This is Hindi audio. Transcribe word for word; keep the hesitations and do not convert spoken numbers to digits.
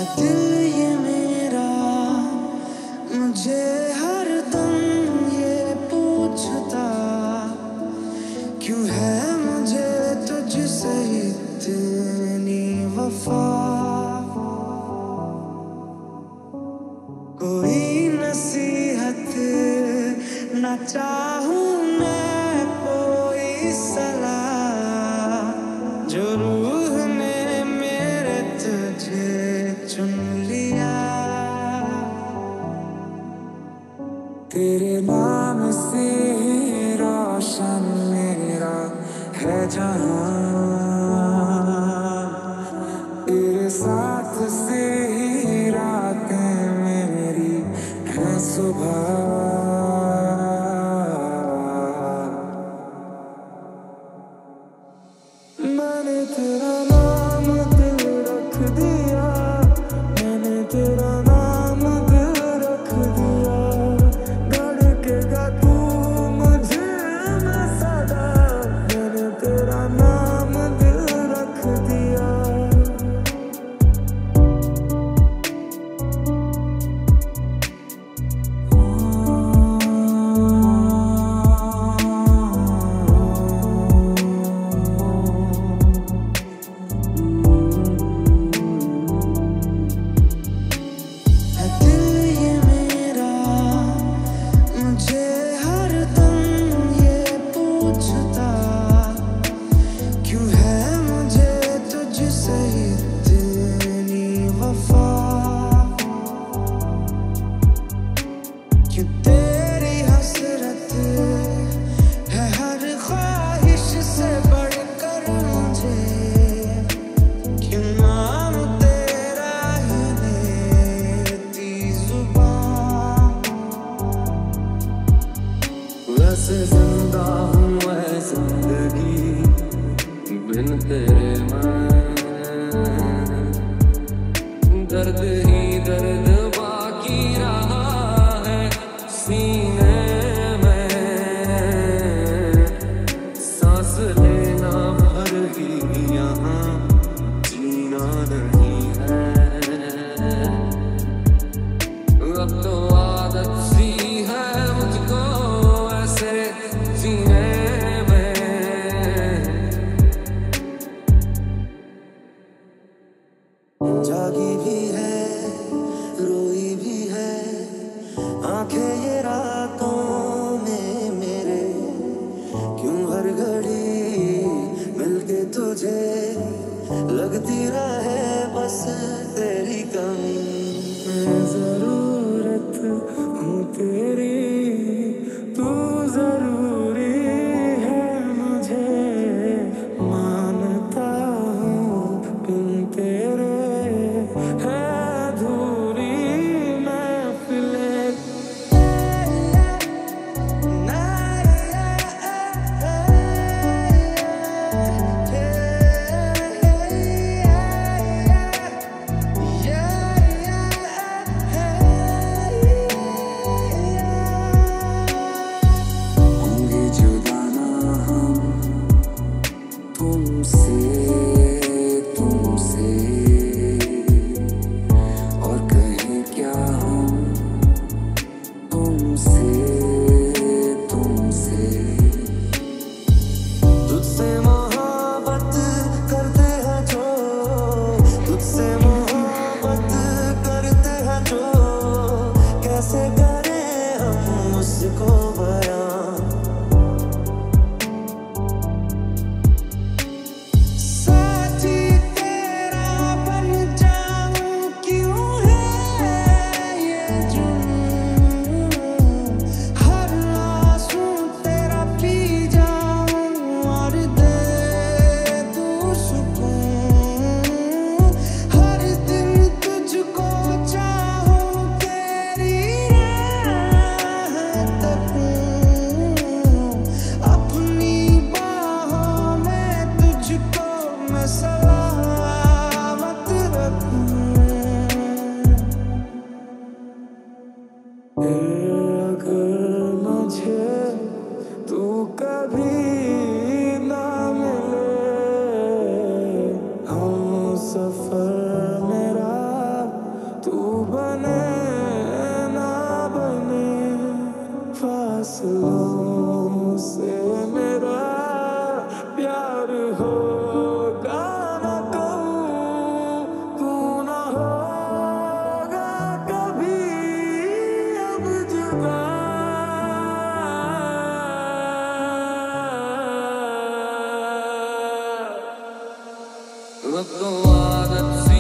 दिल ये मेरा मुझे हर दम ये पूछता, क्यों है मुझे तुझसे इतनी वफा। कोई नसीहत न चाहूं मैं कोई सलाह, जो रूह ने मेरे तुझे चुन लिया। तेरे नाम से ही रोशन मेरा है जहां, तेरे साथ से ही रातें मेरी है सुबह। मैंने तेरा नाम दिल रख दिया, मैंने तेरा नाम दिल रख दिया। धड़केगा तू मुझे में सदा, मैंने तेरा नाम दिल रख दिया। क्यों तेरी हसरत है हर ख्वाहिश से बढ़कर मुझे, क्यों नाम तेरा ही लेती जुबान। वैसे जिंदा हूँ मैं जिंदगी बिन तेरे, मैं दर्द ही दर्द बाकी रहा सीने में, सांस लेना भर ही यहाँ जीना नहीं है। अब तो आदत सी है मुझको ऐसे जीने में। जागी भी है रोई भी है आंखें ये रातों में मेरे, क्यों हर घड़ी मिलके तुझे लगती रहे बस तेरी कमी। मैं जरूरत हूँ तेरी, तू जरूरी है मुझे, मानता हूँ बिन तेरे है अधूरी महफिलें। Yeah. अब तो आदत सी